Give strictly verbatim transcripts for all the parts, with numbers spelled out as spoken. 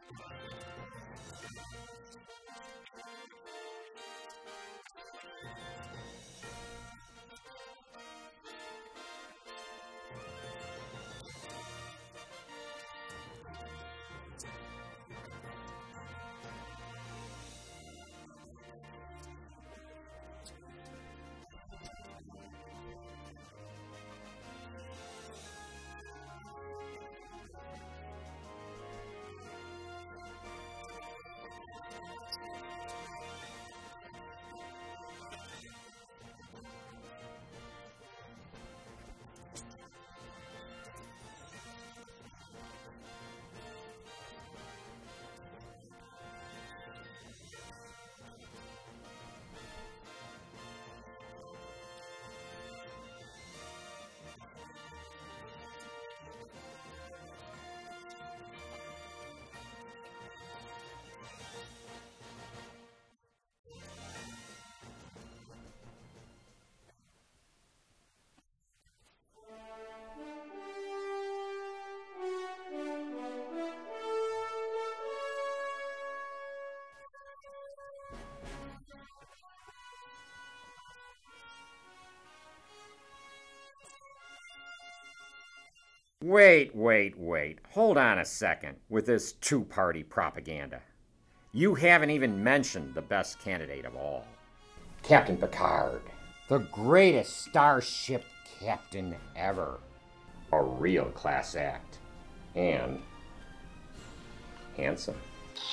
Wait, wait, wait. Hold on a second with this two-party propaganda. You haven't even mentioned the best candidate of all. Captain Picard. The greatest starship captain ever. A real class act. And handsome.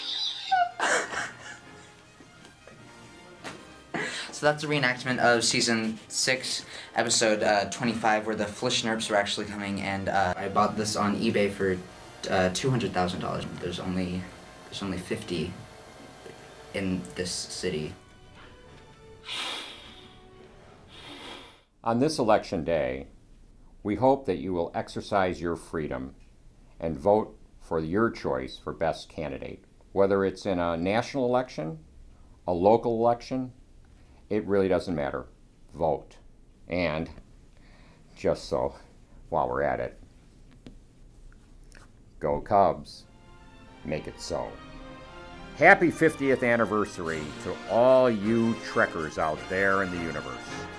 So that's a reenactment of season six, episode uh, twenty-five, where the Flischnerps were actually coming, and uh, I bought this on eBay for uh, two hundred thousand dollars. There's only there's only fifty in this city. On this election day, we hope that you will exercise your freedom and vote for your choice for best candidate, whether it's in a national election, a local election. It really doesn't matter. Vote. And, just so, while we're at it, go Cubs. Make it so. Happy fiftieth anniversary to all you trekkers out there in the universe.